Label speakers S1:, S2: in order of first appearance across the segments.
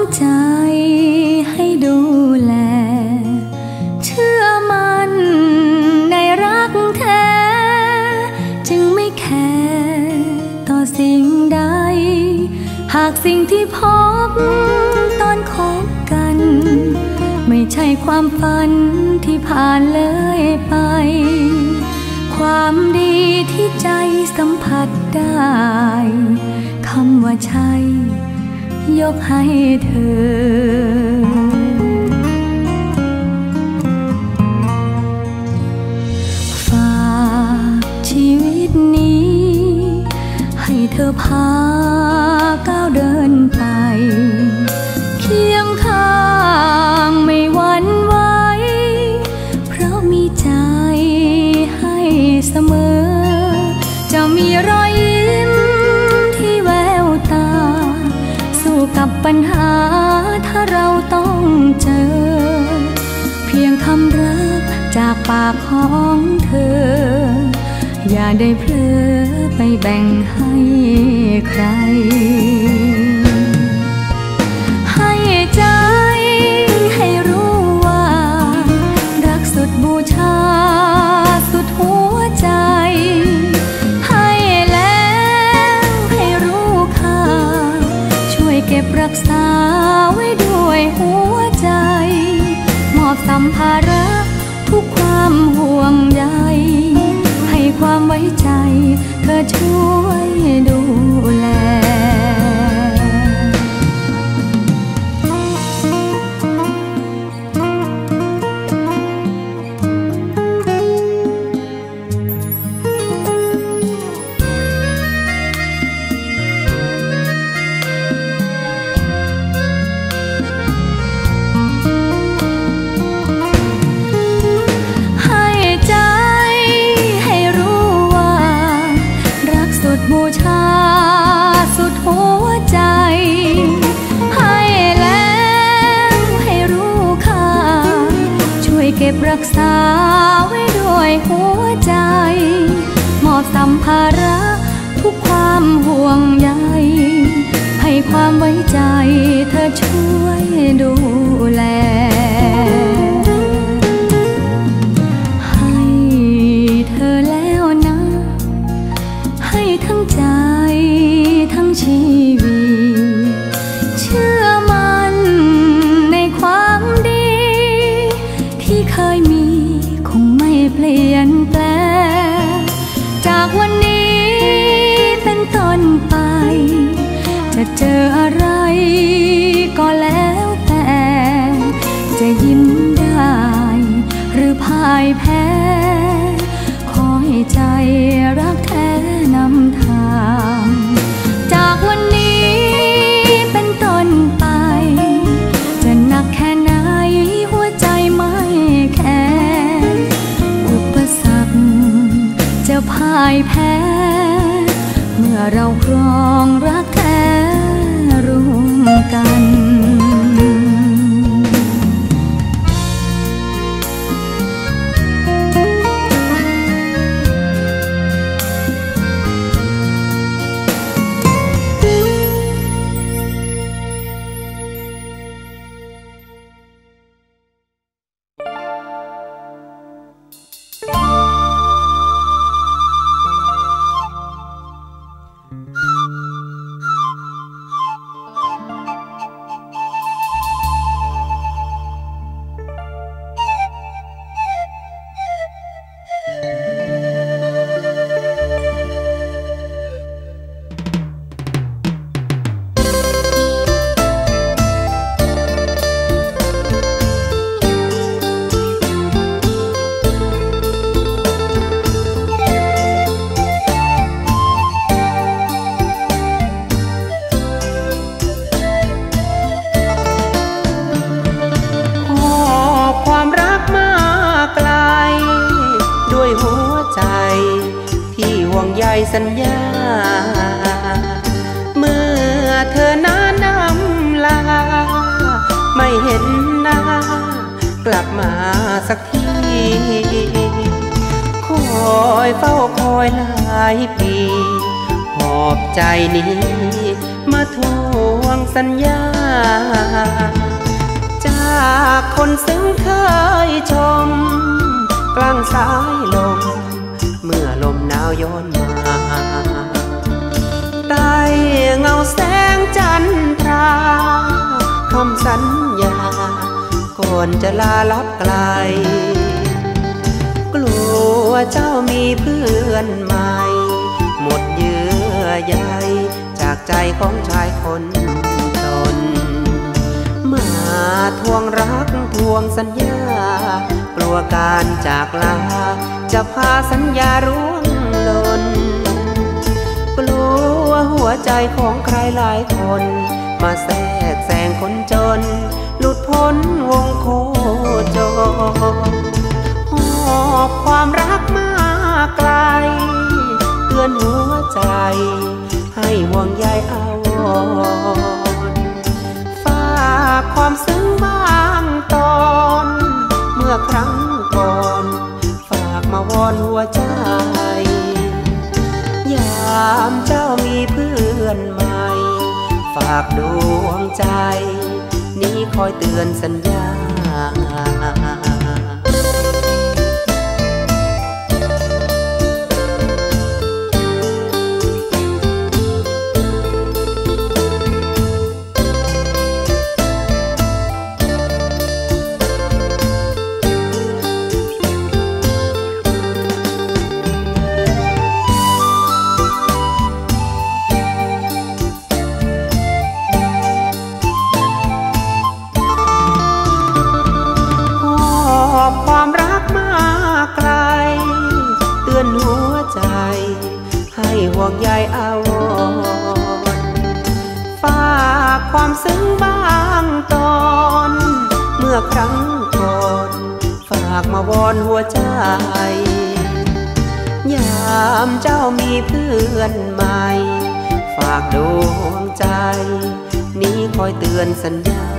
S1: ใจให้ดูแลเชื่อมันในรักแท้จึงไม่แคร์ต่อสิ่งใดหากสิ่งที่พบตอนคบกันไม่ใช่ความฝันที่ผ่านเลยไปความดีที่ใจสัมผัสได้คำว่าใช่ยกให้เธอฝากชีวิตนี้ให้เธอพาก้าวเดินไปเคียงข้างไม่หวั่นไหวเพราะมีใจให้เสมอจะมีรอยยิ้มที่แววตาสู้กับปัญหาถ้าเราต้องเจอเพียงคำรักจากปากของเธออย่าได้เพลอไปแบ่งให้ใครให้ใจให้รู้ว่ารักสุดบูชาสุดหัวใจให้แล้วให้รู้ค่าช่วยเก็บรักษาไว้ด้วยหัวใจมอบสัมภาระทุกความห่วงใยให้ความไว้ใจเธอช่วยดูแลบูชาสุดหัวใจให้แล้วให้รู้ค่าช่วยเก็บรักษาไว้ด้วยหัวใจมอบสัมภาระทุกความห่วงใยให้ความไว้ใจเธอช่วยดูแลให้เธอแล้วนะให้ทั้งใจทั้งชีวิตเชื่อมันในความดีที่เคยมีคงไม่เปลี่ยนแปลงจากวันนี้เป็นต้นไปจะเจออะไรก็แล้วแต่จะยิ้มได้หรือพ่ายแพ้ขอให้ใจรักแท้นำทางจากวันนี้เป็นต้นไปจะหนักแค่ไหนหัวใจไม่แคร์อุปสรรคจะพ่ายแพ้เมื่อเราครองรักแท้ร่วมกันสัญญาเมื่อเธอนั้นนำลาไม่เห็นหน้ากลับมาสักทีคอยเฝ้าคอยหลายปีหอบใจนี้มา
S2: ทวงสัญญาจากคนซึ่งเคยชมกลางสายลมเมื่อลมหนาวย้อนมาใต้เงาแสงจันทราคำสัญญาก่อนจะลาลับไกลกลัวเจ้ามีเพื่อนใหม่หมดเยื่อใยจากใจของชายคนจนมาทวงรักทวงสัญญากลัวการจากลาจะพาสัญญาร่วงหล่นกลัวหัวใจของใครหลายคนมาแทรกแซงคนจนหลุดพ้นวงโคจรหอบความรักมาไกลเตือนหัวใจให้ห่วงใยอาวรฝากความซึ้งบางตอนเมื่อครั้งก่อนฝากมาวอนหัวใจยามเจ้ามีเพื่อนใหม่ฝากดวงใจนี้คอยเตือนสัญญาความรักมาไกลเตือนหัวใจให้ห่วงใยอาวรฝากความซึ้งบางตอนเมื่อครั้งก่อนฝากมาวอนหัวใจยามเจ้ามีเพื่อนใหม่ฝากดวงใจนี้คอยเตือนสัญญา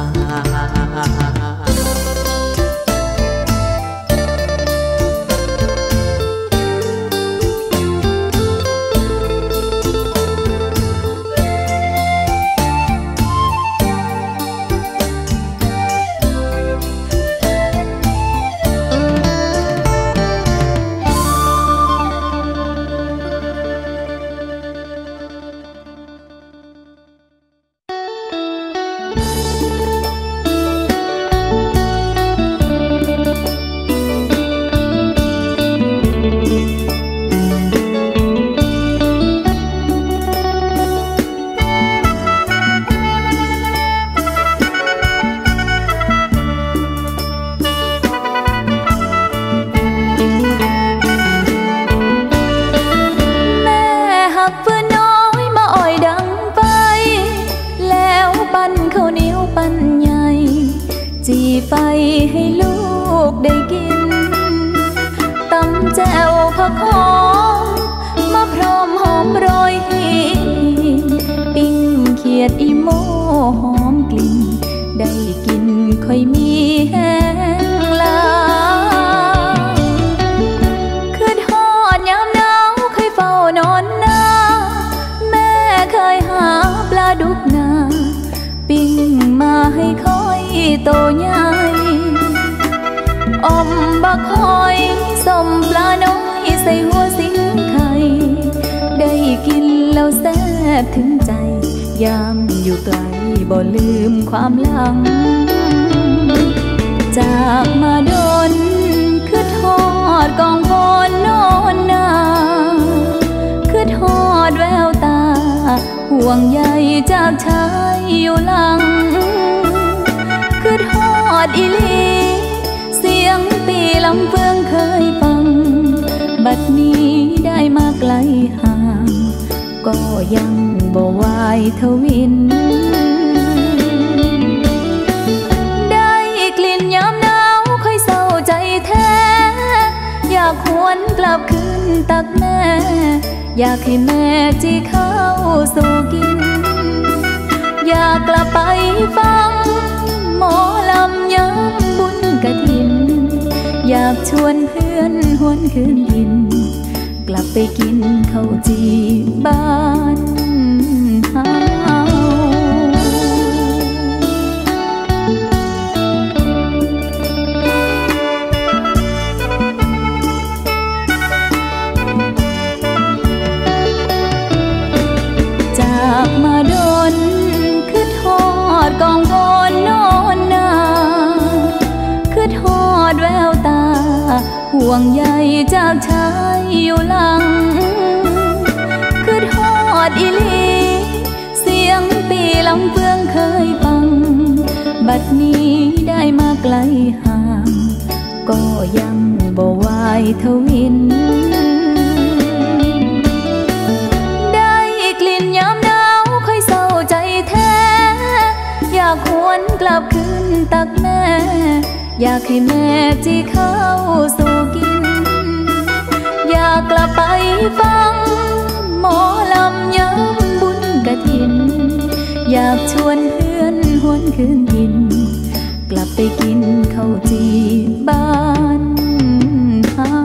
S2: ไฟให้ลูกได้กินตำแจ่วผักหอมมะพร้าวหอมโรยหินปิ้งเขียดอีโมหอมกลิ่นได้กินค่อยมีแห้งลาคืนฮอดยามหนาวเคยเฝ้านอนนาแม่เคยหาปลาดุกนาปิ้งมาให้ค่อยโตใหญ่อมบักหอยส้มปลาน้อยใส่หัวสิงไข่ได้กินแล้วแซ่บถึงใจยามอยู่ไกลบ่ลืมความหลังจากมาดนคือทอดกองพรนอนนาคือทอดแววตาห่วงใยจากชายอยู่หลังคือทอดอีลีเสียงตีลำเฟืองเคยฟังบัดนี้ได้มาไกลห่างก็ยังบ่วายทวินได้กลิ่นยามหนาวค่อยเศร้าใจแท้อยากหวนกลับคืนตักแม่อยากให้แม่จีข้าวสู่กินอยากกลับไปฟังหมอลำย้ำบุญกฐินอยากชวนเพื่อนหวนคืนดินกลับไปกินข้าวจีบ้านหา
S1: ห่วงใยจากชายอยู่หลังคือทอดอีหลีเสียงตีลำเฟืองเคยฟังบัดนี้ได้มาไกลห่างก็ยังบ่วายทวินได้กลิ่นยามหนาวค่อยเศร้าใจแท้อยากหวนกลับคืนตักแม่อยากให้แม่จีเข้าสู่กินอยากกลับไปฟังหมอลำย้ำบุญกฐินอยากชวนเพื่อนหวนคืนดินกลับไปกินข้าวจีบ้านเฮา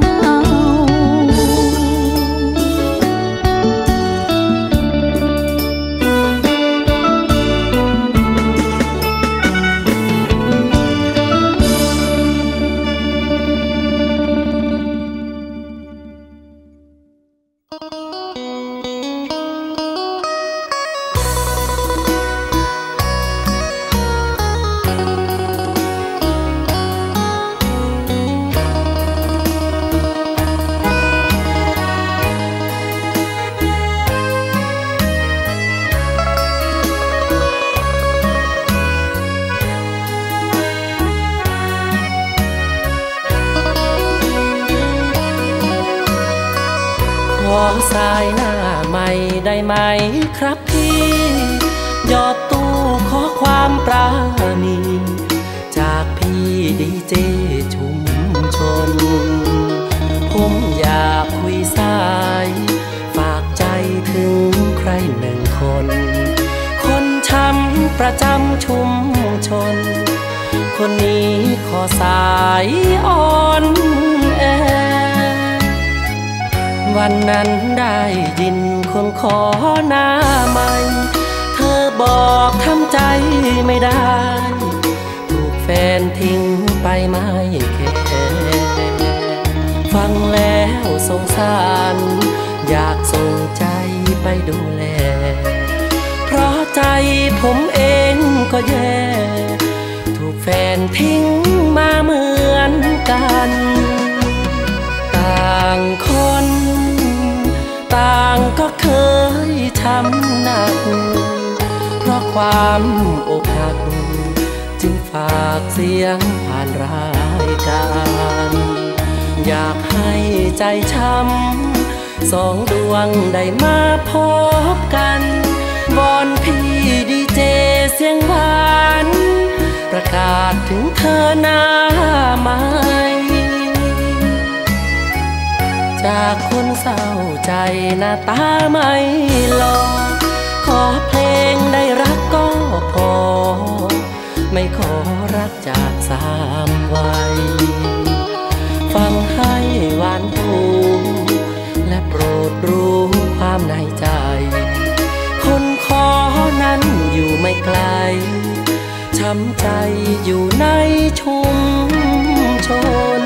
S3: สายหน้าใหม่ได้ไหมครับพี่ยอดตู้ขอความปราณีจากพี่ดีเจชุมชนผมอยากคุยสายฝากใจถึงใครหนึ่งคนคนช้ำประจำชุมชนคนนี้ขอสายอ่อนแอวันนั้นได้ยินคนขอหน้าใหม่เธอบอกทำใจไม่ได้ถูกแฟนทิ้งไปไม่แค่ฟังแล้วสงสารอยากส่งใจไปดูแลเพราะใจผมเองก็แย่ถูกแฟนทิ้งมาเหมือนกันต่างคนต่างก็เคยช้ำหนักเพราะความอกหักจึงฝากเสียงผ่านรายการอยากให้ใจช้ำสองดวงได้มาพบกันวอนพี่ดีเจเสียงหวานประกาศถึงเธอหน้าใหม่จากคนเศร้าใจหน้าตาไม่หล่อขอเพลงได้รักก็พอไม่ขอรักจากสามวัยฟังให้หวานหูและโปรดรู้ความในใจคนขอนั้นอยู่ไม่ไกลช้ำใจอยู่ในชุมชน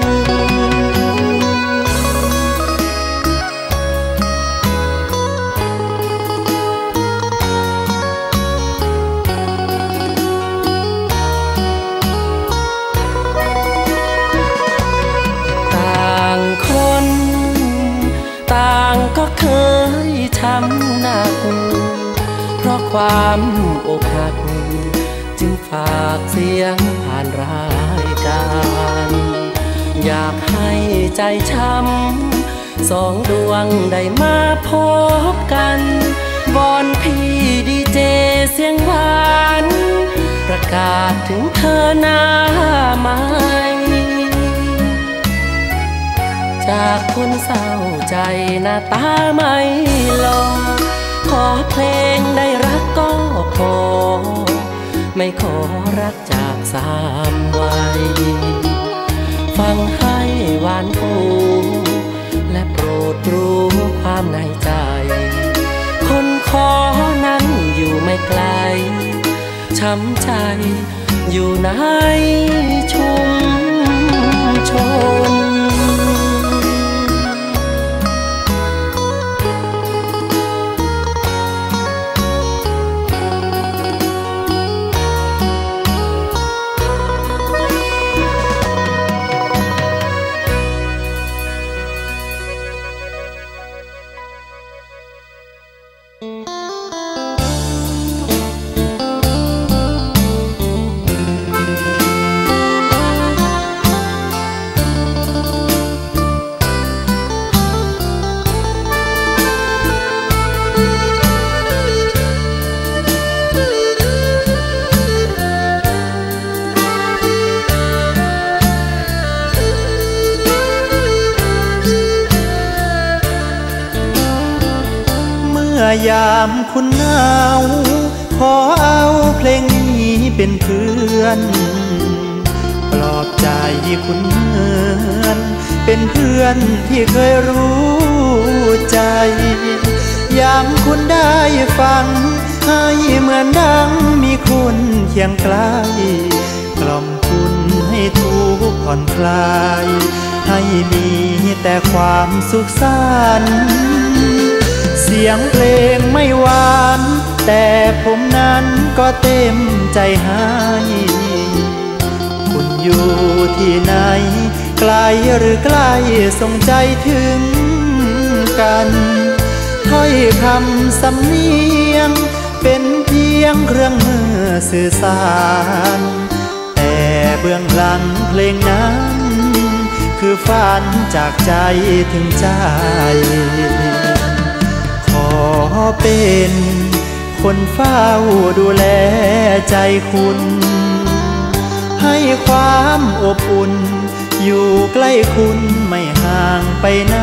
S3: ก็เคยช้ำหนักเพราะความอกหักจึงฝากเสียงผ่านรายการอยากให้ใจช้ำสองดวงได้มาพบกันวอนพี่ดีเจเสียงหวานประกาศถึงเธอหน้าใหม่จากคนเศร้าใจหน้าตาไม่หล่อขอเพลงได้รักก็พอไม่ขอรักจากสามวัยฟังให้หวานหูและโปรดรู้ความในใจคนขอนั้นอยู่ไม่ไกลช้ำใจอยู่ในชุมชน
S4: อยามคุณหนาวขอเอาเพลงนี้เป็นเพื่อนปลอบใจคุณเหมือนเป็นเพื่อนที่เคยรู้ใจยามคุณได้ฟังให้เหมือนดังมีคุณเคียงใกล้กล่อมคุณให้ทุกข์ผ่อนคลายให้มีแต่ความสุขสันต์เสียงเพลงไม่หวานแต่ผมนั้นก็เต็มใจให้คุณอยู่ที่ไหนไกลหรือใกล้ส่งใจถึงกันถ้อยคำสำเนียงเป็นเพียงเครื่องมือสื่อสารแต่เบื้องหลังเพลงนั้นคือฝันจากใจถึงใจขอเป็นคนเฝ้าดูแลใจคุณให้ความอบอุ่นอยู่ใกล้คุณไม่ห่างไปไหน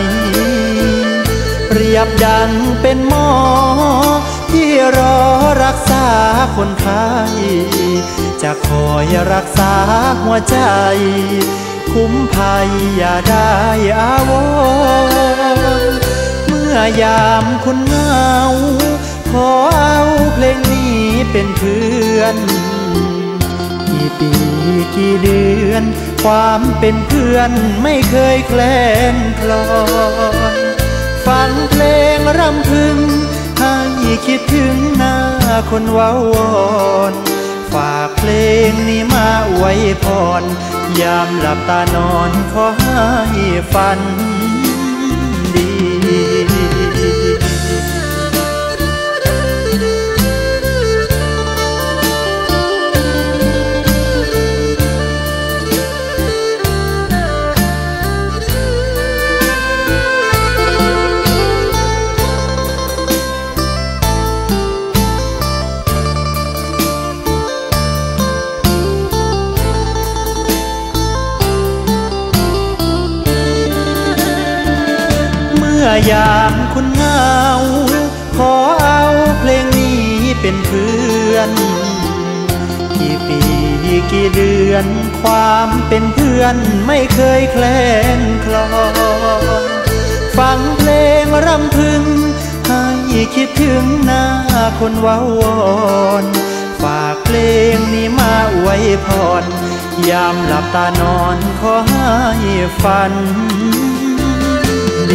S4: เปรียบดังเป็นหมอที่รอรักษาคนไข้จะคอยรักษาหัวใจคุ้มภัยอย่าได้อาวรณ์เมื่อยามคุณเหงาขอเอาเพลงนี้เป็นเพื่อนกี่ปีกี่เดือนความเป็นเพื่อนไม่เคยแคลนคลอนฟังเพลงรำพึงให้คิดถึงหน้าคนเว้าวอนฝากเพลงนี้มาอวยพรยามหลับตานอนขอให้ฝันดียามคุณเหงาขอเอาเพลงนี้เป็นเพื่อนกี่ปีกี่เดือนความเป็นเพื่อนไม่เคยแคลนคลอนฟังเพลงรำพึงให้คิดถึงหน้าคนเว้าวอนฝากเพลงนี้มาอวยพรยามหลับตานอนขอให้ฝันดี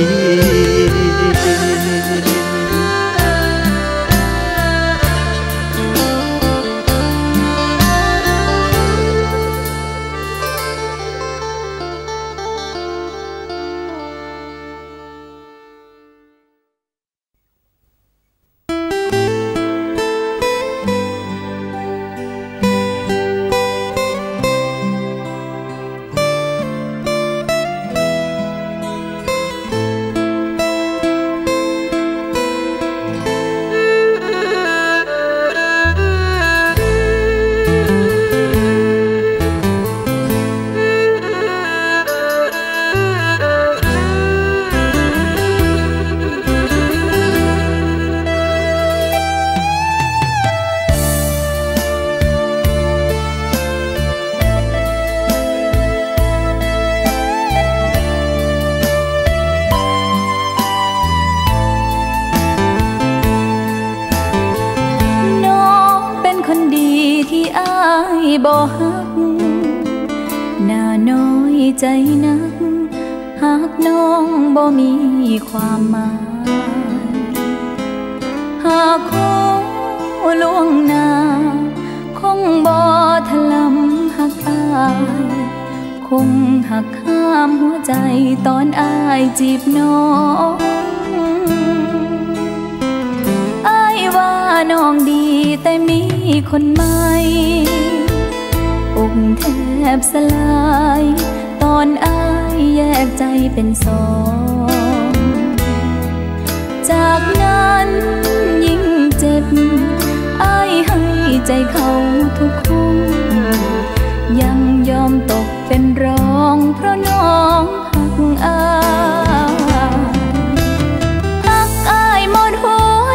S1: บ่ฮักหน้าน้อยใจนักหากน้องบ่มีความหมายหากคงล่วงหน้าคงบ่ถลำหักอายคงหักข้ามหัวใจตอนอายจีบน้องอายว่าน้องดีแต่มีคนใหม่อกแทบสลายตอนอายแยกใจเป็นสองจากนั้นยิ่งเจ็บอายให้ใจเขาทุกคนยังยอมตกเป็นรองเพราะน้องหักอายหักอายหมดหัว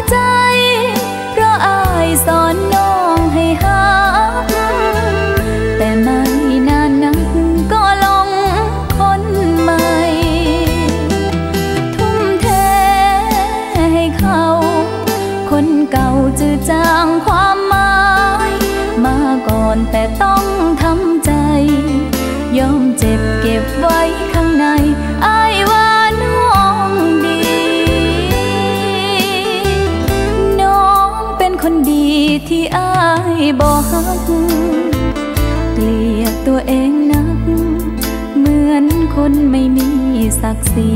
S1: ตัวเองนักเหมือนคนไม่มีศักดิ์ศรี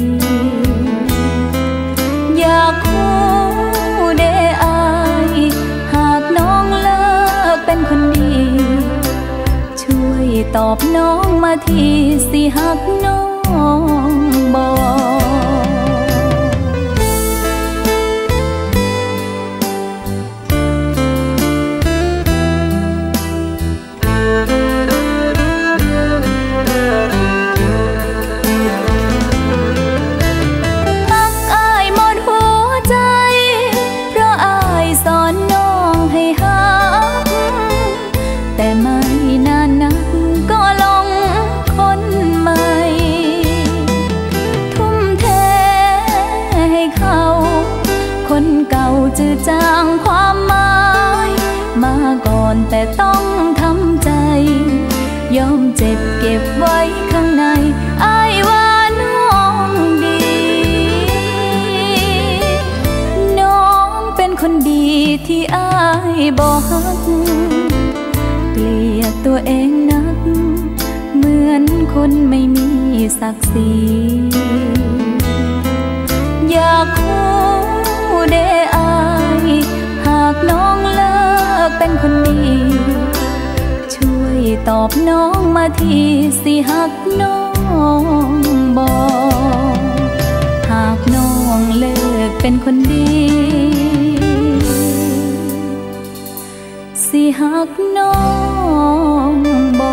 S1: อยากคู่เดอายหากน้องเลิกเป็นคนดีช่วยตอบน้องมาทีสิหักน้องบ่จืดจางความหมายมาก่อนแต่ต้องทำใจยอมเจ็บเก็บไว้ข้างในอ้ายว่าน้องดีน้องเป็นคนดีที่อ้ายบ่ฮักเกลียดตัวเองนักเหมือนคนไม่มีศักดิ์ศรีอยากคู่เดอายหากน้องเลิกเป็นคนดีช่วยตอบน้องมาทีสิหักน้องบ่หากน้องเลิกเป็นคนดีสิหักน้องบ่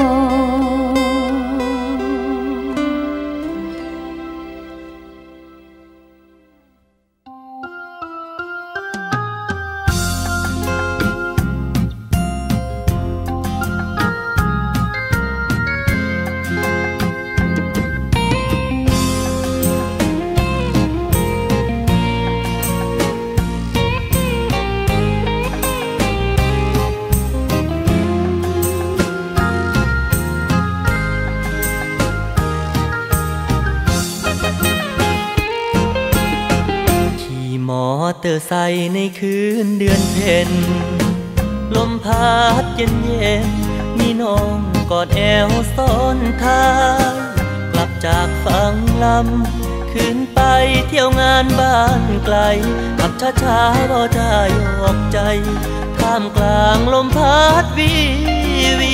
S3: เตอร์ไซค์ในคืนเดือนเพ็ญลมพัดเย็นเย็นมีน้องกอดแอวซ้อนท้ายกลับจากฟังลำคืนไปเที่ยวงานบ้านไกลขับช้าๆบ่ได้ออกใจท่ามกลางลมพัดวีวี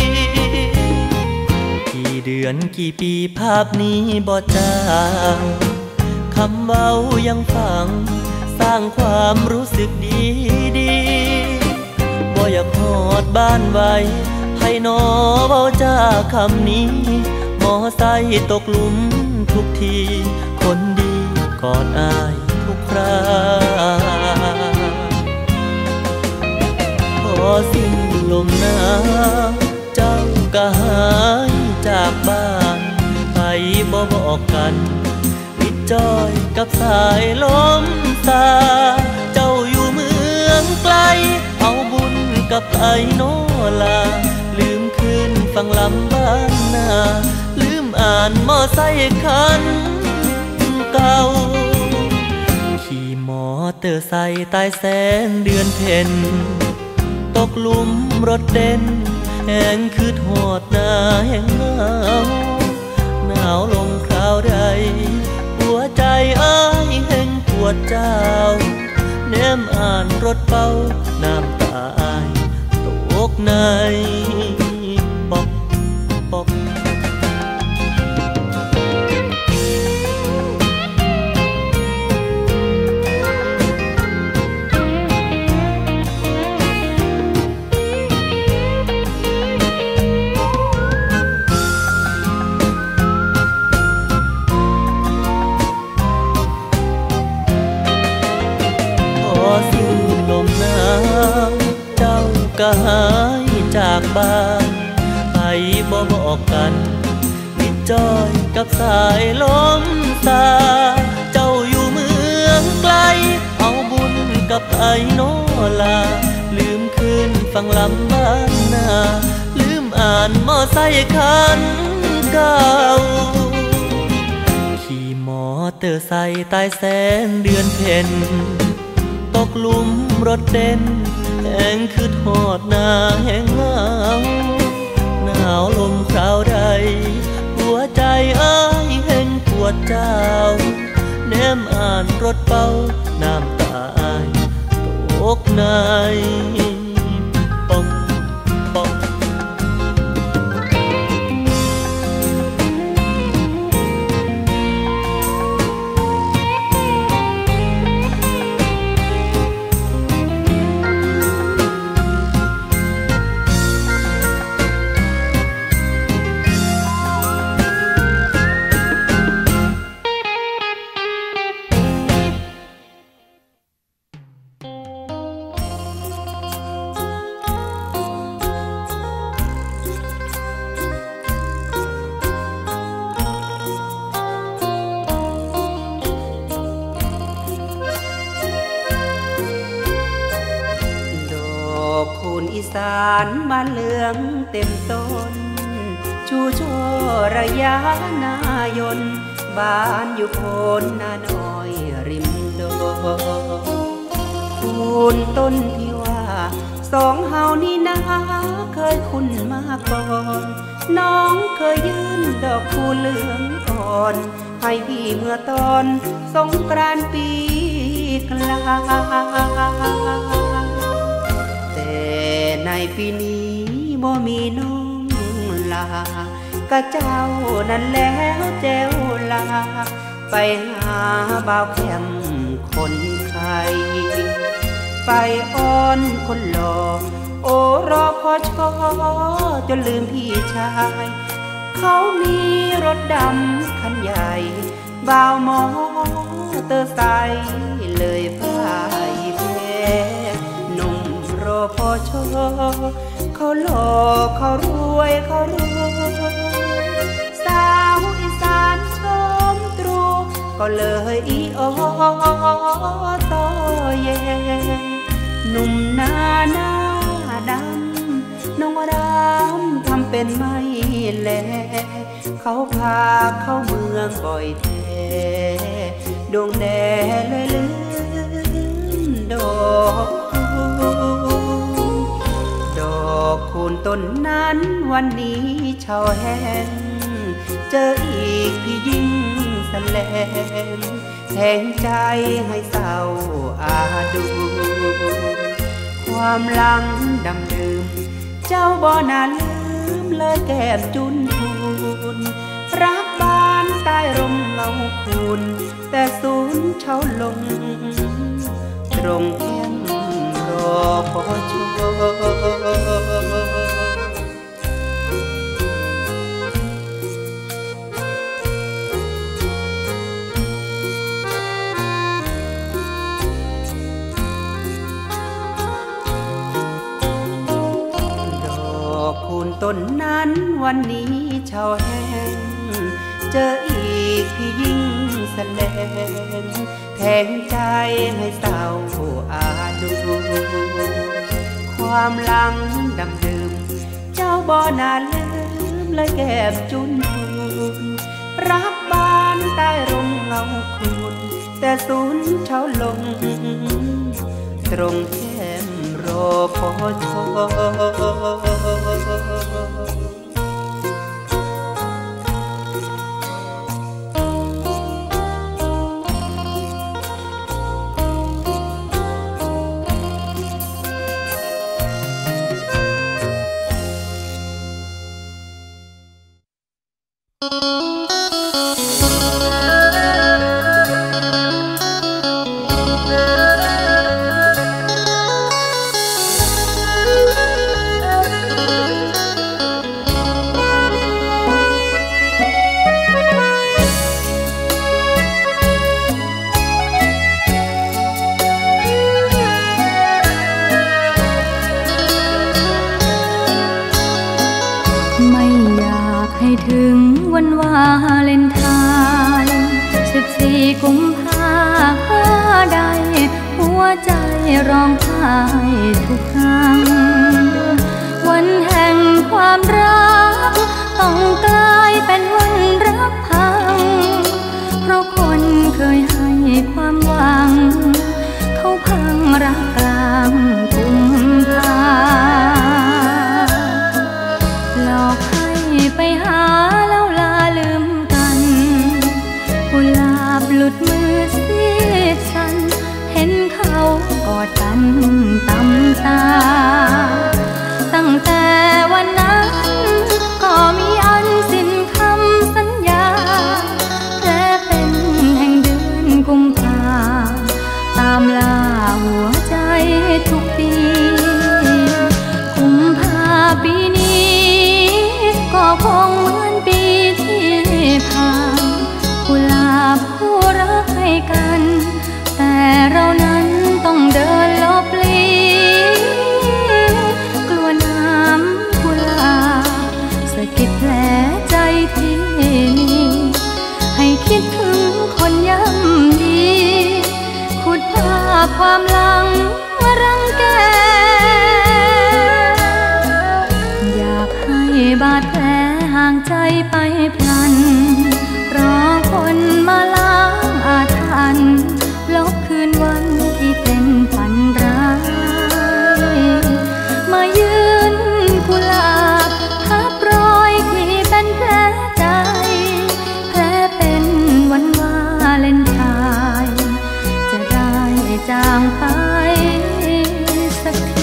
S3: กี่เดือนกี่ปีภาพนี้บ่จางคำเว้ายังฟังสร้างความรู้สึกดีบ่อยากหอดบ้านไว้ให้นอเว้าจาคำนี้มอไซค์ตกหลุมทุกทีคนดีกอดอายทุกคราพอสิ้นลมหนาวเจ้าก็หายจากบ้านไปบ่บอกกันจอยกับสายลมตาเจ้าอยู่เมืองไกลเอาบุญกับไอ้โนลาลืมคืนฟังลำบ้านนาลืมอ่านมอไซค์คันเก่าขี่มอเตอร์ไซค์ใต้แสงเดือนเพ็ญตกหลุมรถเด่นแห้งคือทอดหน้าแห้งเหงาหนาวลงคราวใดหัวใจอ้ายแห่งปวดเจ้าแนมอ่านรถเป้าน้ำตาอ้ายตกในปอกปอกก็หายจากบ้านไปบ่บอกกันมิดจอยกับสายลมตาเจ้าอยู่เมืองไกลเอาบุญกับไอ้โนลาลืมคืนฟังลำบ้านนาลืมอ่านมอไซค์คันเก่าขี่มอเตอร์ไซค์ใต้แสงเดือนเพ็ญตกหลุมรถเด่นแห้งคือทอดหน้าแห้งเหงาหนารถเป้าน้ำตาอายตกในปองปอง
S2: อีสานบ้านเหลืองเต็มต้นชูช่อระยะนายนบ้านอยู่โคนนาน้อยริมโดคูณต้นที่ว่าสองเฮานี่นาเคยคุ้นมาก่อนน้องเคยยืนดอกคูเหลืองอ่อนให้พี่เมื่อตอนสงกรานต์ปีกลางแต่ในปีนี้บ่มีน้องลากะเจ้านั่นแล้วแจ้วลาไปหาบ่าวแคมคนไข้ไปอ้อนคนหล่อโอ้รอพอชอจนลืมพี่ชายเขามีรถดำคันใหญ่บ่าวมอเตอร์ไซค์เลยพ่ายแพ้หนุ่มรอพอชอเขาหล่อเขารวยเขารวยสาวอีสานชมตรูก็เลยอีออต่อแยหนุ่มหน้าดำน้องรำทำเป็นไม่แลเขาพาเข้าเมืองบ่อยแท้ดวงแดเลยลืมดอกคูณต้นนั้นวันนี้เฉาแห้งเจออีกพี่ยิ่งแสลงแทงใจให้เศร้าอาดูความหลังดำดื่มเจ้าบ่น่าลืมเลยแก้มจุนพูนรักบ้านใต้ร่มเงาคุณแต่สูญเฉาลงตรงแก้มรอพอชั่วต้นนั้นวันนี้เฉาแห้งเจออีกพี่ยิ่งแสลงแทงใจให้เศร้าอาดูความหลังดำดื่มเจ้าบ่น่าลืมเลยแก้มจุนพูนรักบ้านใต้ร่มเงาคุณแต่สูญเฉาลงตรงแก้มรอพอชอ
S1: ถึงวันวาเลนไทน์14 กุมภาพันธ์ใดหัวใจร้องไห้ทุกครั้งวันแห่งความรักต้องกลายเป็นวันรักพังเพราะคนเคยให้ความหวังเขาพังรักกลางกุมภาหลอกให้ไปหาแล้วลาลืมกันกุหลาบหลุดมือเสีเขากอดกันตำตาตั้งแต่วันนั้นก็มีอันสิ้นคำสัญญาและเป็นแห่งเดือนกุมภาตามล่าหัวใจทุกปีกุมภาปีนี้ก็คงเหมือนปีที่ผ่านกุหลาบคู่รักให้กันแต่เรานั้นต้องเดินลบลีกลัวน้ำกุหลาบสะกิดแผลใจที่มีให้คิดถึงคนย่ำดีขุดภาพความหลังรังแกอยากให้บาดแผลห่างใจไปพลันรอคนมาล้างอาถรรพ์ลบคืนวันที่เป็นฝันร้ายมายืนกุหลาบทับรอยที่เป็นแผลใจแผลเป็นวันวาเลนไทน์จะได้จางไปสักที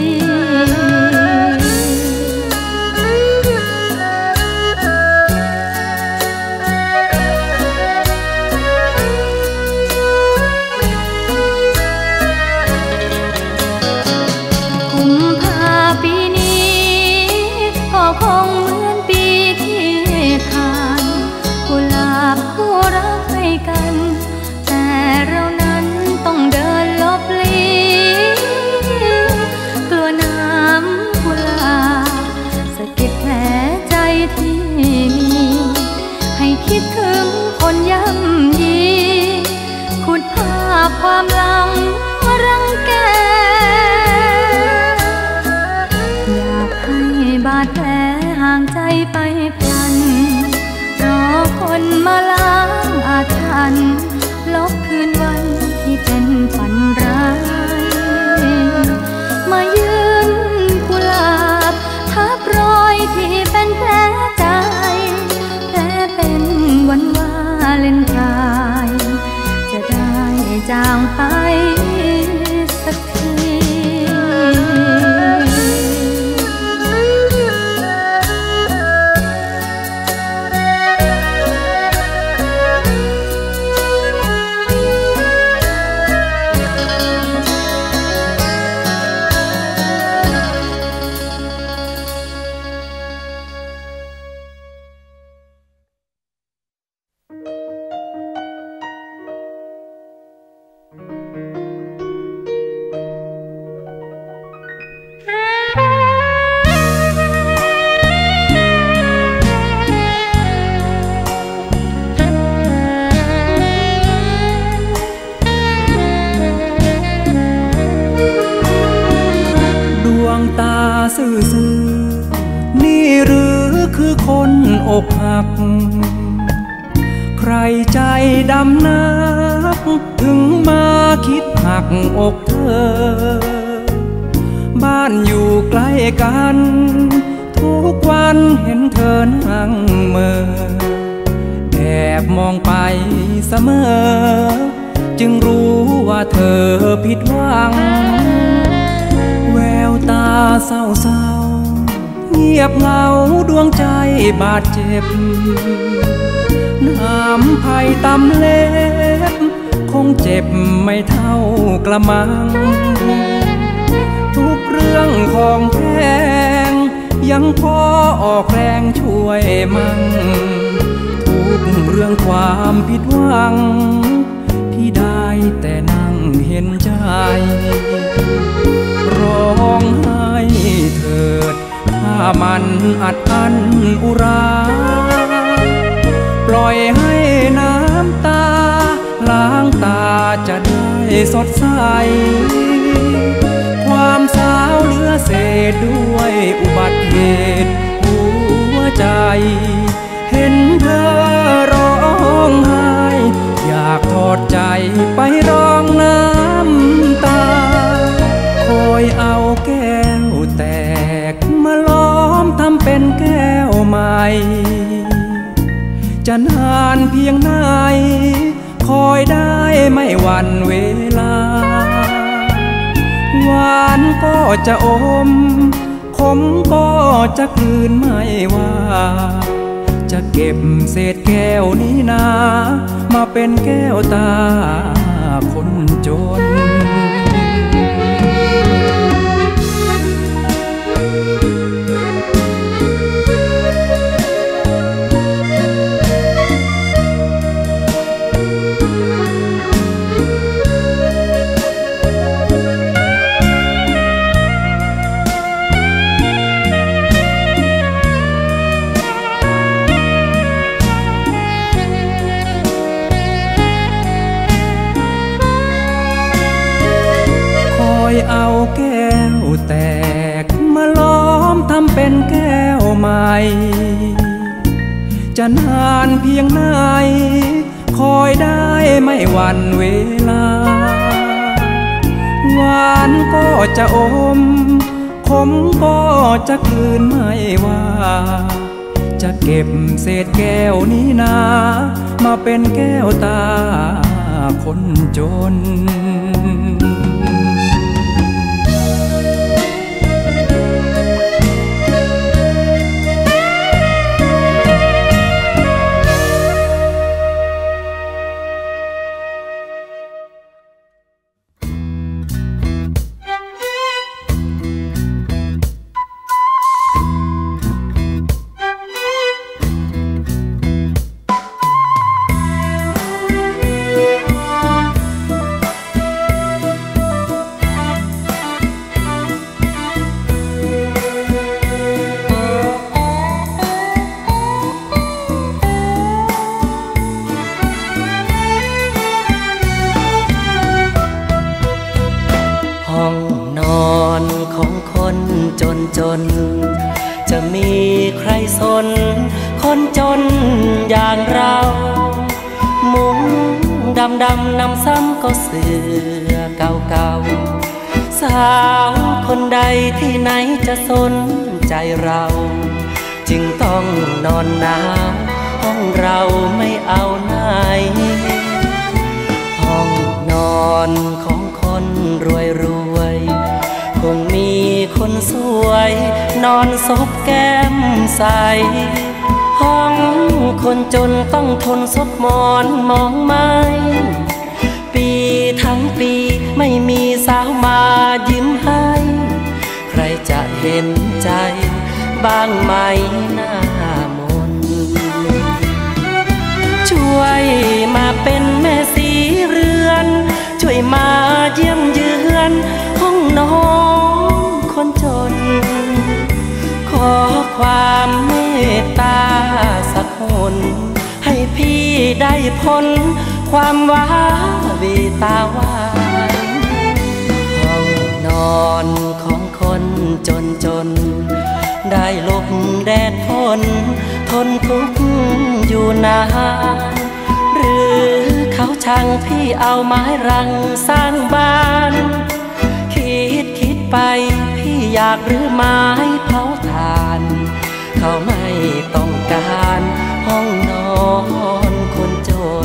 S1: คงเหมือนปีที่ผ่านกุหลาบคู่รักให้กันแต่เรานั้นต้องเดินลบลีกลัวน้ำกุหลาบสะกิดแผลใจที่มีให้คิดถึงคนย่ำยีขุดภาพความหลังรังแกอยากให้บาดแผลห่างใจไปพลันรอคนมาล้างอาถรรพ์ลบคืนวันที่เป็นฝันร้ายมายืนกุหลาบทับรอยที่เป็นแผลใจแผลเป็นวันวาเลนไทน์จะได้จางไปสักที
S5: ซื่อๆนี่หรือคือคนอกหักใครใจดำนักถึงมาคิดหักอกเธอบ้านอยู่ใกล้กันทุกวันเห็นเธอนั่งเมื่อแอบมองไปเสมอจึงรู้ว่าเธอผิดหวังแววตาเศร้าๆเงียบเหงาดวงใจบาดเจ็บน้ำไผ่ตำเล็บคงเจ็บไม่เท่ากระมังทุกเรื่องของแพงยังพอออกแรงช่วยมั่งทุกเรื่องความผิดหวังพี่ได้แต่นั่งเห็นใจร้องไห้เถิดถ้ามันอัดอั้นอุราปล่อยให้น้ำตาล้างตาจะได้สดใสความสาวเหลือเศษด้วยอุบัติเหตุหัวใจเห็นเธอร้องไห้อยากทอดใจไปร้องน้ำตาคอยเอาแก้วแตกมาล้อมทำเป็นแก้วใหม่จะนานเพียงไหนคอยได้ไม่หวั่นเวลาานก็จะอมขมก็จะกลืนไม่ว่าจะเก็บเศษแก้วนี้นามาเป็นแก้วตาคนจนเอาแก้วแตกมาล้อมทำเป็นแก้วใหม่จะนานเพียงไหนคอยได้ไม่หวั่นเวลาหวานก็จะอมขมก็จะกลืนไม่ว่าจะเก็บเศษแก้วนี้นามาเป็นแก้วตาคนจนจะมีใครสนคนจนอย่างเรามุ้งดำนำซ้ำก็เสื้อเก่าๆสาวคนใดที่ไหนจะสนใจเราจึงต้องนอนหนาวห้องเราไม่เอาไหนห้องนอนของคนรวยคงมีคนสวยนอนซบแก้มใสห้องคนจนต้องทนซบหมอนมองไม้ปีทั้งปีไม่มีสาวมายิ้มให้ใครจะเห็นใจบ้างไหมหน้ามนช่วยมาเป็นแม่สีเรือนช่วยมาเยี่ยมเยือนห้องนอนคนจนขอความเมตตาสักคนให้พี่ได้พ้นความว้าวีตาหวานห้องนอนของคนจนได้หลบแดดฝนทนทุกข์อยู่นานหรือเขาช่างพี่เอาไม้รังสร้างบ้านคิดไปพี่อยากรื้อไม้เผาถ่านเขาไม่ต้องการห้องนอนคนจน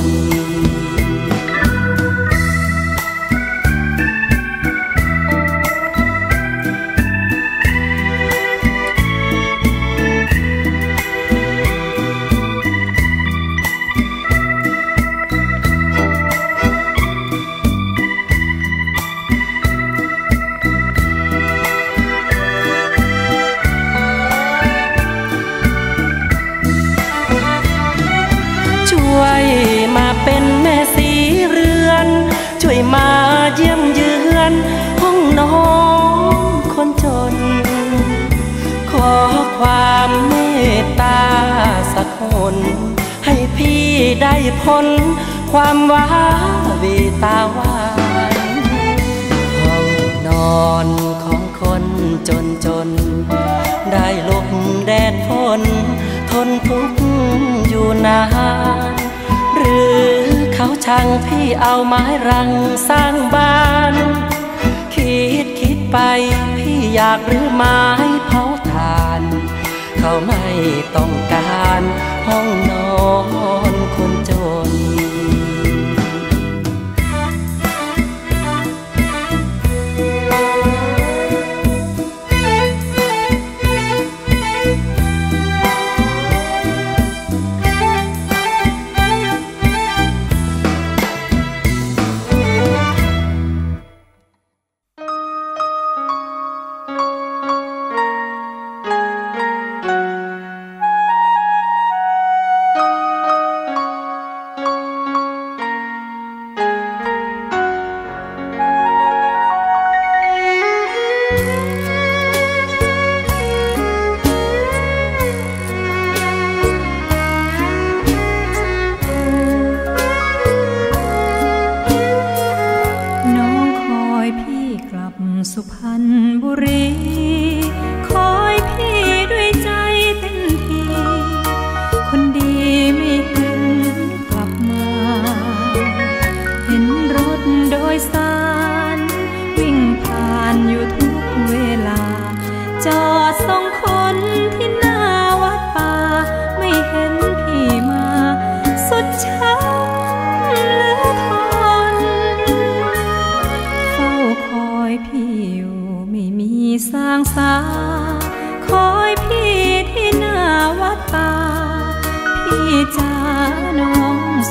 S5: ช่วยมาเป็นแม่สีเรือนช่วยมาเยี่ยมเยือนห้องนอนคนจนขอความเมตตาสักคนให้พี่ได้พ้นความว้าวีตาหวานห้องนอนของคนจนได้หลบแดดฝนทนทุกข์อยู่นานหรือเขาช่างพี่เอาไม้รังสร้างบ้านคิดไปพี่อยากรื้อไม้เผาถ่านเขาไม่ต้องการห้องนอนคนจน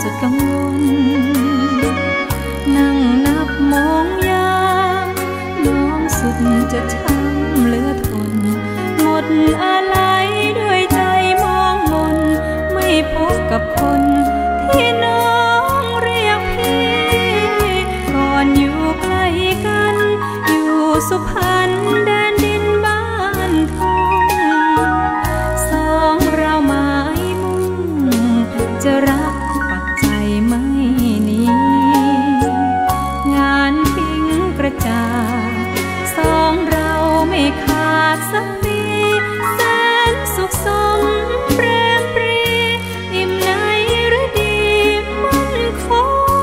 S1: สุดกังวลนั่งนับมองยามน้องสุดจะช้ำเหลือทนหมดอะไรด้วยใจมองมนไม่พบกับคนที่น้องเรียกพี่ก่อนอยู่ใกล้กันอยู่สุพรรณแดนดินบ้านทุ่งสองเราหมายมุ่งจะรักปักใจไม่หนีงานทิ้งกระจาสองเราไม่ขาดสักปีแสนสุขสมเปรมปรีอิ่มในฤดีมั่นคง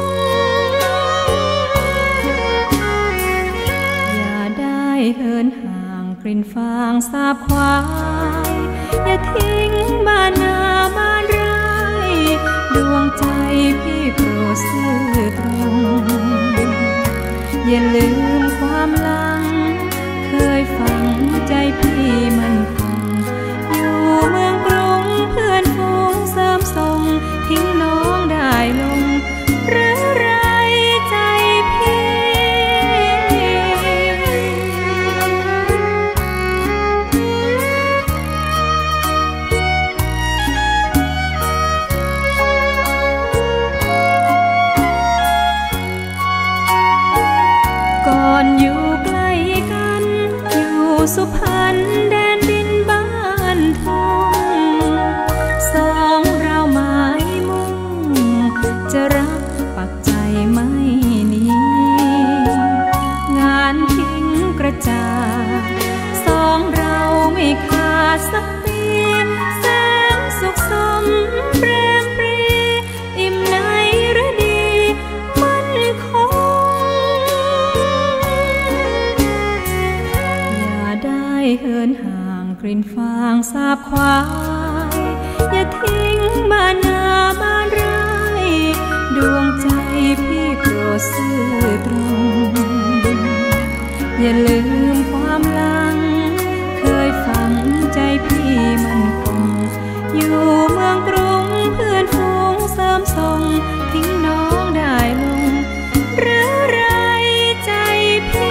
S1: อย่าได้เหินห่างกลิ่นฟางสาบควายอย่าทิ้งบ้านนาบ้านไร่ดวงใจพี่โปรดซื่อตรงอย่าลืมความหลังเคยฝังใจพี่มันคงอยู่เมืองกรุงเพื่อนฝูงเสริมส่งทิ้งน้องได้ลงหรือไรใจพี่ก่อนอยู่ใกล้กันอยู่สุพรรณแดนดินบ้านทุ่งสองเราหมายมุ่งจะรักปักใจไม่หนีงานทิ้งกระจาสองเราไม่ขาดสักปีแสนสุขสมเปรมปรีอิ่มในฤดีมั่นคงอย่าได้เหินห่างกลิ่นฟางสาบควายอย่าทิ้งบ้านนาบ้านไร่ดวงใจพี่โปรดซื่อตรงอย่าลืมความหลังเคยฝังใจพี่มันคงอยู่เมืองกรุงเพื่อนฝูงเสริมส่งทิ้งน้องได้ลงหรือไรใจพี่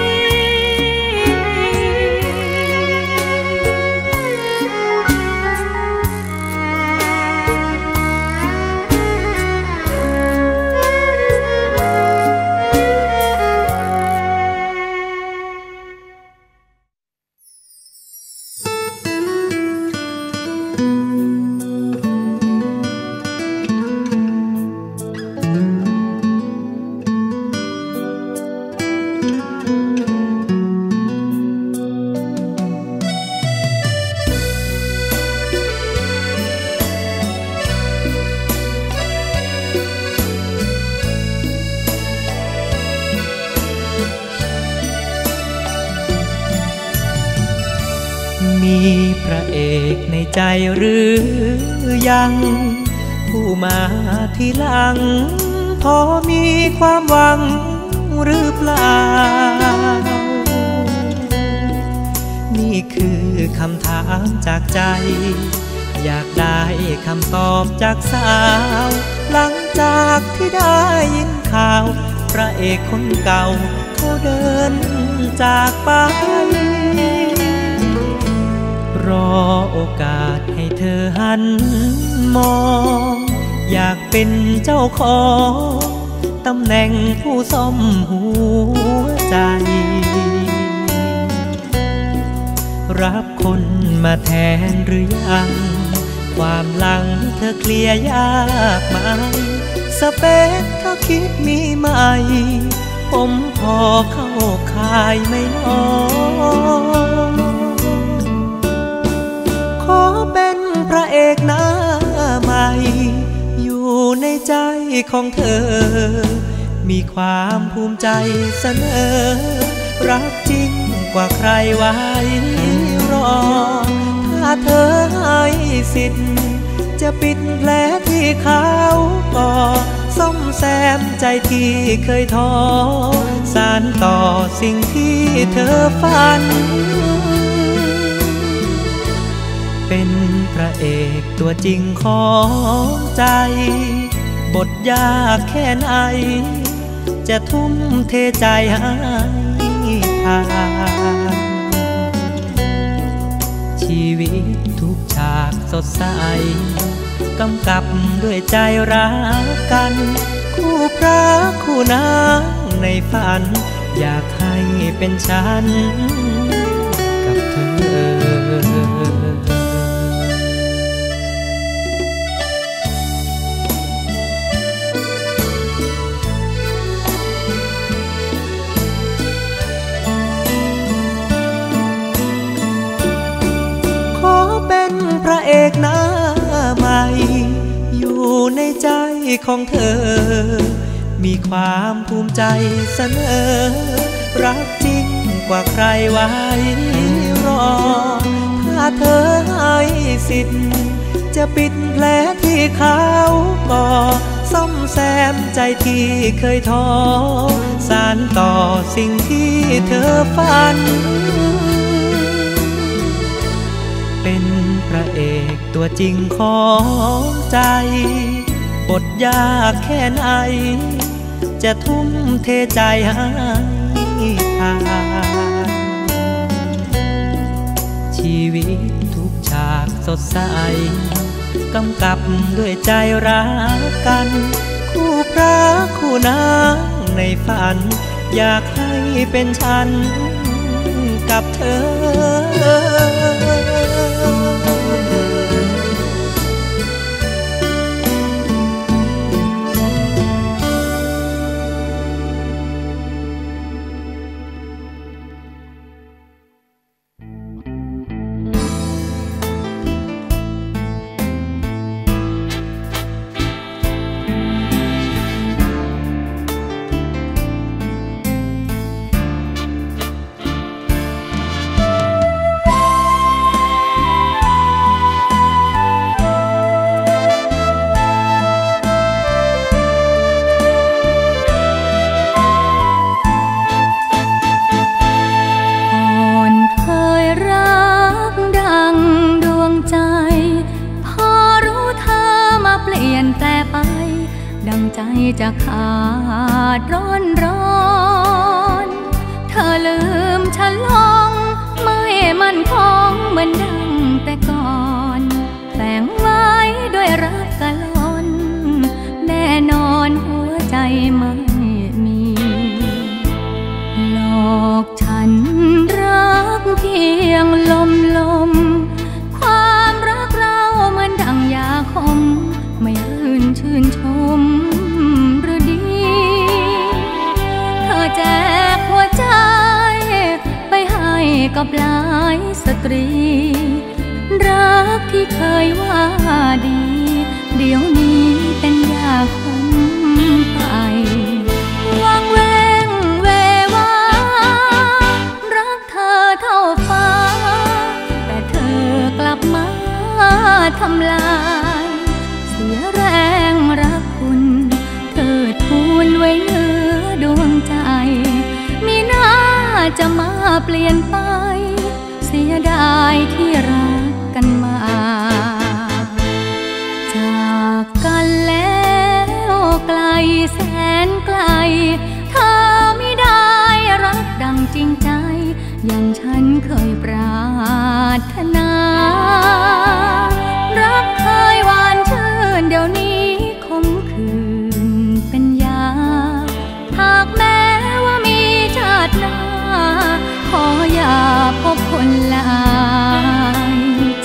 S6: มีพระเอกในใจหรือยังผู้มาทีหลังพอมีความหวังหรือเปล่านี่คือคำถามจากใจอยากได้คำตอบจากสาวหลังจากที่ได้ยินข่าวพระเอกคนเก่าเขาเดินจากไปรอโอกาสให้เธอหันมองอยากเป็นเจ้าของตำแหน่งผู้ซ่อมหัวใจรับคนมาแทนหรือยังความหลังเธอเคลียร์ยากไหมสเปคถ้าคิดมีไหมผมพอเข้าข่ายไม่น้อยขอเป็นพระเอกหน้าใหม่อยู่ในใจของเธอมีความภูมิใจเสนอรักจริงกว่าใครไว้รอถ้าเธอให้สิทธิ์จะปิดแผลที่เขาก่อซ่อมแซมใจที่เคยท้อสานต่อสิ่งที่เธอฝันเป็นพระเอกตัวจริงของใจบทยากแค่ไหนจะทุ่มเทใจให้ทานชีวิตทุกฉากสดใสกำกับด้วยใจรักกันคู่พระคู่นางในฝันอยากให้เป็นฉันกับเธอขอเป็นพระเอกหน้าใหม่อยู่ในใจของเธอมีความภูมิใจเสนอรักจริงกว่าใครไว้รอถ้าเธอให้สิทธิ์จะปิดแผลที่เขาก่อซ่อมแซมใจที่เคยท้อสานต่อสิ่งที่เธอฝันเป็นพระเอกตัวจริงของใจบทยากแค่ไหนจะทุ่มเทใจให้ทานชีวิตทุกฉากสดใสกำกับด้วยใจรักกันคู่พระคู่นางในฝันอยากให้เป็นฉันกับเธอ
S1: จะขาดร้อนเธอลืมฉันลงไม่มั่นคงเหมือนดังแต่ก่อนแฝงไว้ด้วยรักกะล่อนแน่นอนหัวใจไม่มีหลอกฉันรักเพียงลมความรักเราเหมือนดังยาคมไม่รื่นชื่นชมแจกหัวใจไปให้กับหลายสตรีรักที่เคยว่าดีเดี๋ยวนี้เป็นยาคมไปวางแวงเววารักเธอเท่าฟ้าแต่เธอกลับมาทำลายเสียแรงรักคุณเถิดทูลไว้เนื้อดวงใจมีหน้าจะมาเปลี่ยนไปเสียดายที่รักกันมาจากกันแล้วไกลแสนไกลเธอไม่ได้รักดังจริงใจอย่างฉันเคยปรารถนารักเคยหวานชื่นเดี๋ยวนี้คมคืนเป็นยาหากแม้ว่ามีชาติหน้าขออย่าพบคนหลายใจ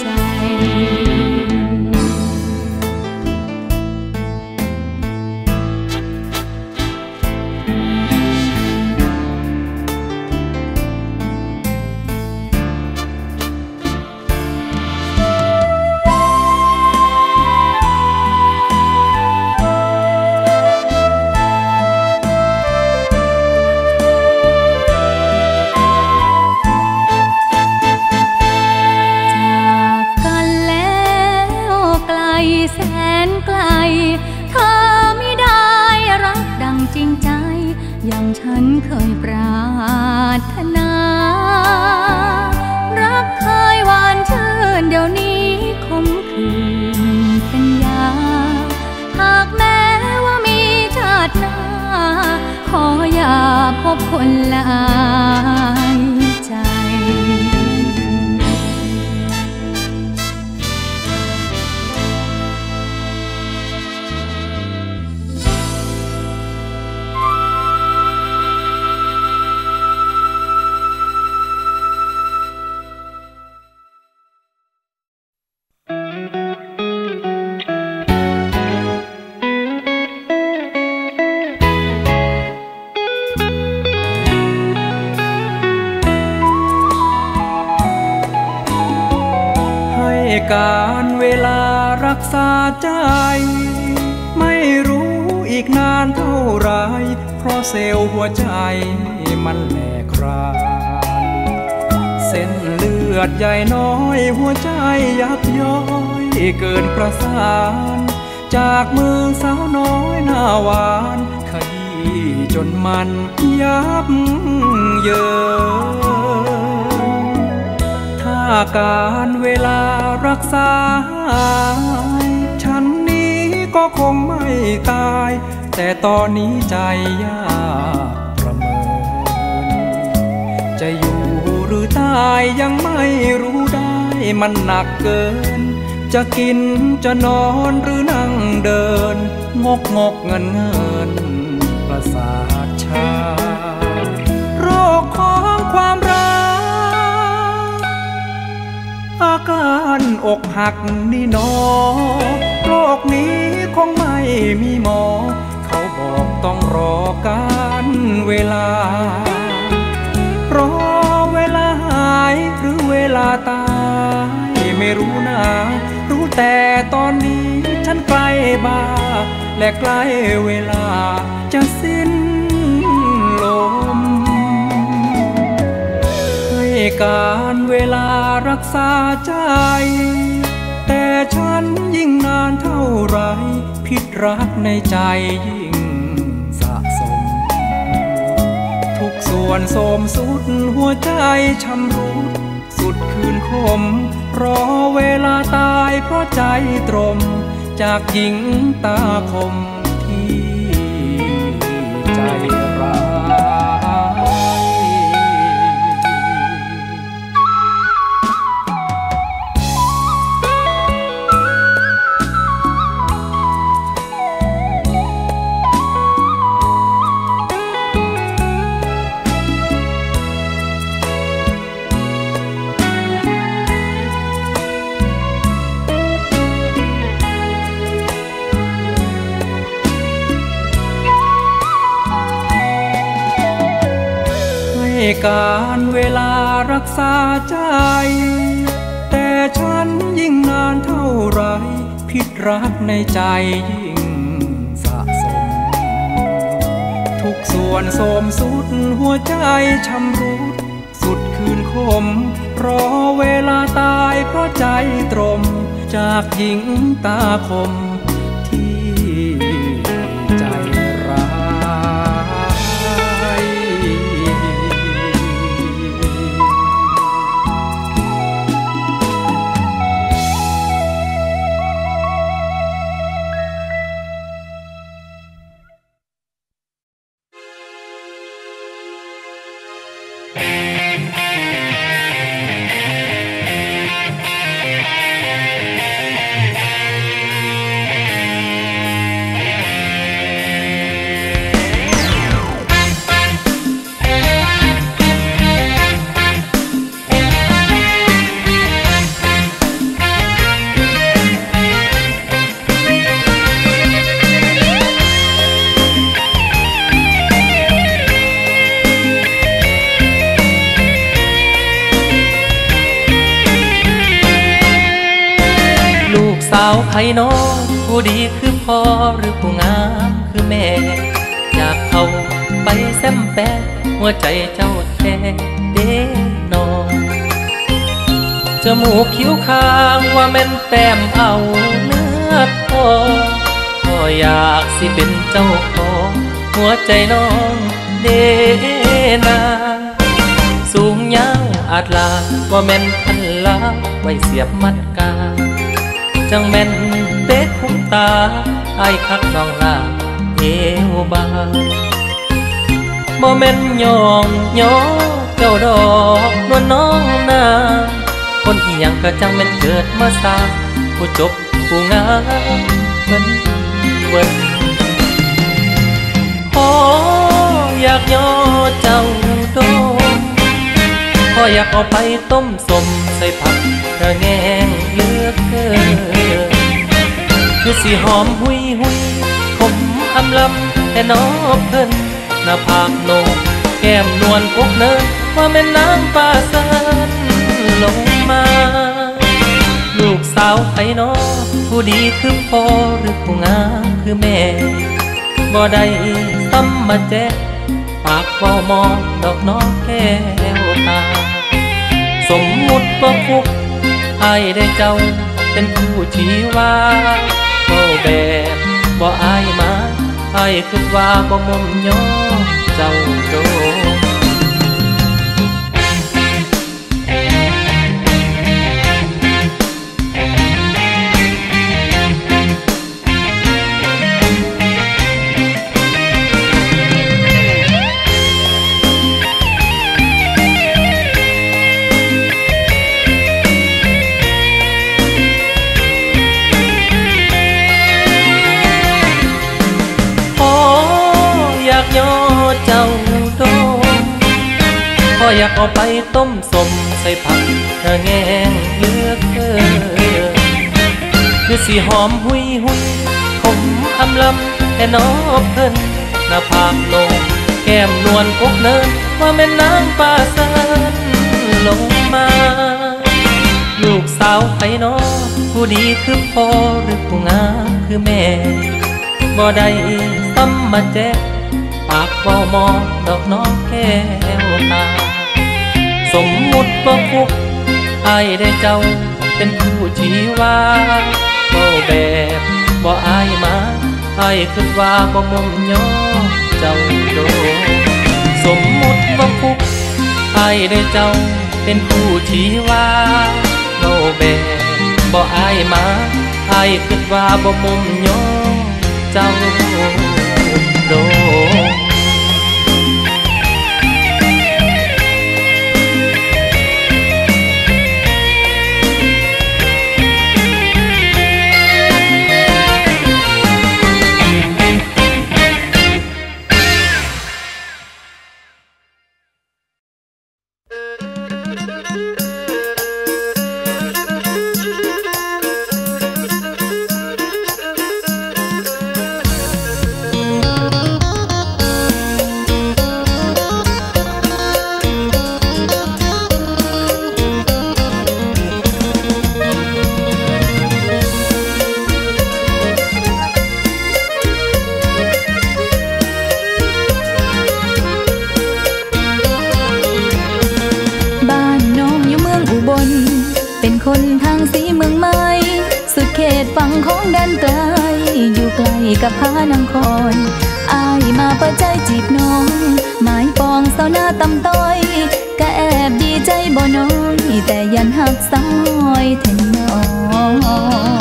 S1: คืนเป็นยาหากแม้คนหลายใจ
S5: การเวลารักษาใจไม่รู้อีกนานเท่าไรเพราะเซลล์หัวใจมันแหลกรานเส้นเลือดใหญ่น้อยหัวใจยับย้อยเกินประสานจากมือสาวน้อยหน้าหวานขยี้จนมันยับเยินถ้าการเวลารักษาฉันนี้ก็คงไม่ตายแต่ตอนนี้ใจยากประเมินจะอยู่หรือตายยังไม่รู้ได้มันหนักเกินจะกินจะนอนหรือนั่งเดินงกเงินประสาทชาโรคของความรักอาการอกหักนี่หนอโรคนี้คงไม่มีหมอเขาบอกต้องรอการเวลารอเวลาหายหรือเวลาตายไม่รู้นะรู้แต่ตอนนี้ฉันใกล้บ้าและใกล้เวลาจะสิ้นลมให้การเวลารักษาใจแต่ฉันยิ่งนานเท่าไรพิษรักในใจยิ่งสะสมทุกส่วนโทรมสุดหัวใจช้ำรุดสุดคืนคมรอเวลาตายเพราะใจตรมจากหญิงตาคมที่ใจร้ายการเวลารักษาใจแต่ฉันยิ่งนานเท่าไรพิษรักในใจยิ่งสะสมทุกส่วนโทรมสุดหัวใจช้ำรุดสุดคืนคมรอเวลาตายเพราะใจตรมจากหญิงตาคมที่ใจร้ายสาวไผ่น้องผู้ดีคือพ่อหรือผู้งามคือแม่อยากเข้าไปแซมแปะหัวใจเจ้าแท้เด้นองจมูกคิ้วคางว่าแม่นแต้มเอาเนื้อทองก็อยากสิเป็นเจ้าของหัวใจน้องเด้นาสูงยาวอาจลาว่าแม่นพันลาไว้เสียบมัดกาจังแม่นเต๊ะคุ้มตาไอ้คักน้องลาเอวบาง
S3: บ่แม่นยองย่อเจ้าดอกนวลน้องนาคนอีหยังก็จังแม่นเกิดมาสร้างผู้จบผู้งามเวินพออยากย่อเจ้าดมพออยากเอาไปต้มสมใส่ผักระแงงเลือกเกินคือสีหอมหุยหุยขมอำลำแต่นอบเพิ่นหน้าผากโหนกแก้มนวลพกเนินว่าแม่นนางฟ้าเสินลงมาลูกสาวไผน้อผู้ดีคือพ่อหรือผู้งามคือแม่บ่ได้ซ้ำมาแจ๊ปากเว้ามองดอกน้องแก้วตาสมมุติว่าคุกอ้ายได้เจ้าเป็นผู้ชี้ว่าเว้าแบบบ่อายมาอ้ายคิดว่าบ่มุมย่อเจ้าโดอยากเอาไปต้มสมใส่ผักระแงงเลือกเกินคือสีหอมหุยหุยขมอำลำแต่นอบเพิ่นหน้าผากโหนกแก้มนวลพกเนินว่าแม่นนางฟ้าเสินลงมาลูกสาวไผน้อผู้ดีคือพ่อหรือผู้งามคือแม่บ่ได้ซ้ำมาแจ๊ปากเว้ามองดอกน้องแก้วตาสมมุติว่าคุกอ้ายได้เจ้าเป็นผู้ชี้ว่าเว้าแบบบ่อายมาอ้ายคิดว่าบ่มุมย่อเจ้าโดสมมุติว่าคุกอ้ายได้เจ้าเป็นผู้ชี้ว่าเว้าแบบบ่อายมาอ้ายคิดว่าบ่มุมย่อเจ้าโด
S1: คนทางสีเมืองใหม่สุดเขตฝั่งของแดนไกลอยู่ไกลกับพานางคอนอายมาเปิดใจจีบน้องหมายปองเศร้าหน้าตำต้อยก็แอบดีใจบ่น้อยแต่ยันหักซ้อยแทนน้อง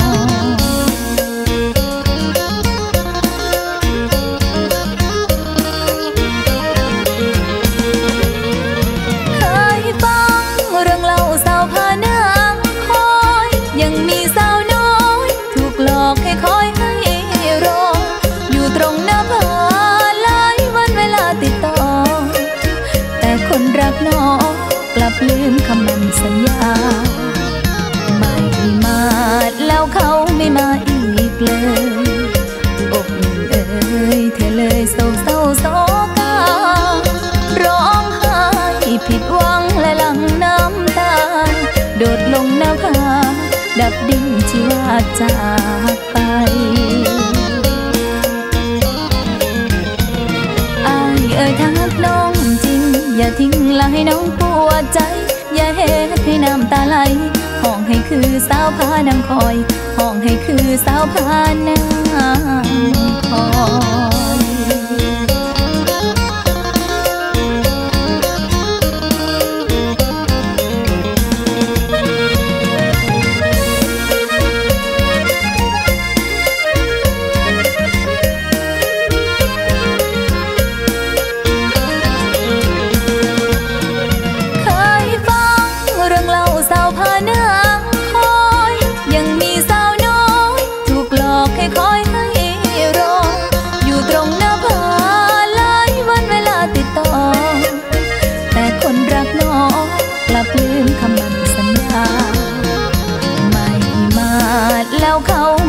S1: กลับลืมคำมั่นสัญญาไม่มาแล้วเขาไม่มาอีกเลยอกเอ่ยเธอเลยเศร้าเศร้าโศการ้องไห้ผิดหวังและหลั่งน้ำตาโดดลงน้ำผาดับดิ้นชีวาจากไปอ้ายเอ่ยทักน้องจริงอย่าทิ้งละให้น้องปวดใจอย่าเฮ็ดให้น้ำตาไหลห้องให้คือสาวพานางคอยห้องให้คือสาวพานางคอย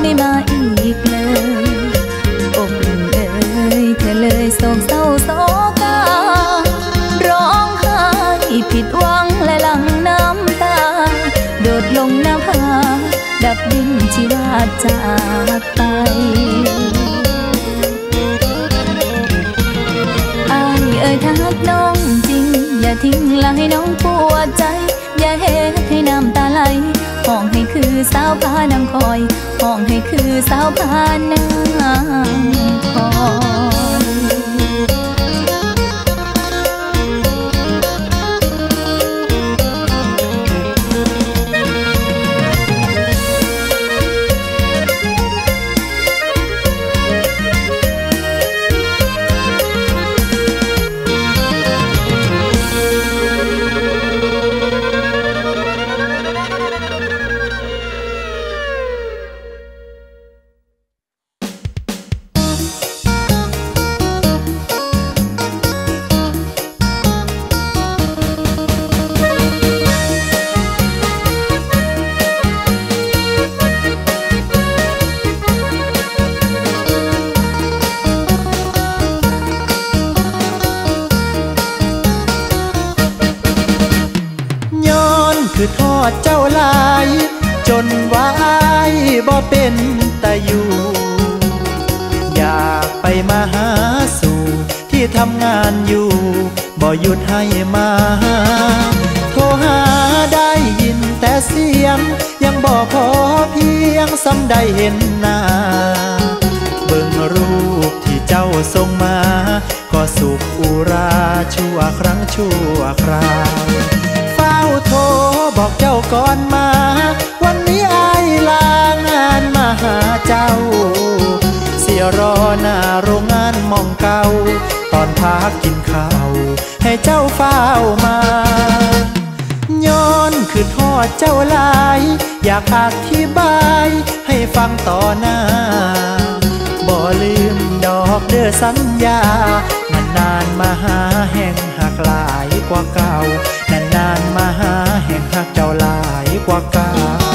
S1: ไม่มาอีกเลยอกเอ่ยเธอเลยโศกเศร้าโศการ้องไห้ผิดหวังและหลั่งน้ำตาโดดลงหน้าผาดับดิ้นชีวาจากไปอายเอ่ยถ้าฮักน้องจริงอย่าทิ้งละให้น้องปวดใจอย่าเฮ็ดให้น้ำตาไหลห้องให้คือสาวพานางคอยห้องให้คือสาวพานางคอย
S4: คือทอดเจ้าลายจนว่าอ้ายบ่เป็นตาอยู่อยากไปมาหาสู่ที่ทำงานอยู่บ่หยุดให้มาโทรหาได้ยินแต่เสียงยังบ่พอเพียงซ้ำได้เห็นหน้าเบิ่งรูปที่เจ้าส่งมาก็สุขอุราชั่วครั้งชั่วคราวโทรบอกเจ้าก่อนมาวันนี้อายลางานมาหาเจ้าเสียรอหน้าโรงงานมองเก่าตอนพักกินข้าวให้เจ้าเฝ้ามาย้อนคือทอดเจ้าลายอยากอธิบายให้ฟังต่อหน้าบ่ลืมดอกเด้อสัญญานานๆมาหาแห่งหักหลายกว่าเก่านานๆมาหาแห่งหักเจ้าหลายกว่าเก่า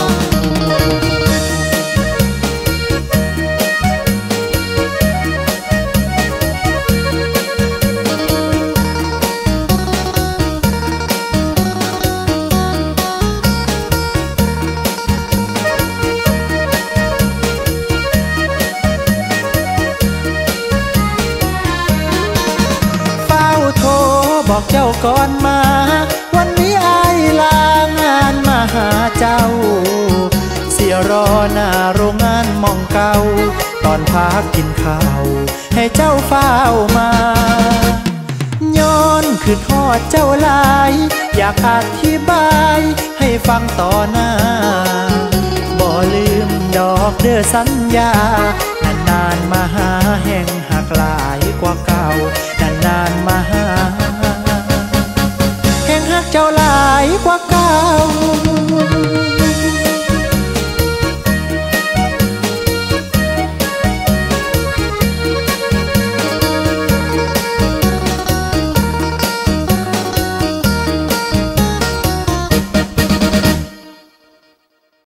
S4: บอกเจ้าก่อนมาวันนี้อายลางานมาหาเจ้าเสียรอหน้าโรงงานมองเก่าตอนพักกินข้าวให้เจ้าเฝ้ามาย้อนคือทอดเจ้าลายอยากอธิบายให้ฟังต่อหน้าบ่ลืมดอกเด้อสัญญานานๆมาหาแห่งหักหลายกว่าเก่านานๆมาหาแห่งหักเจ้าหลายกว่าเก่า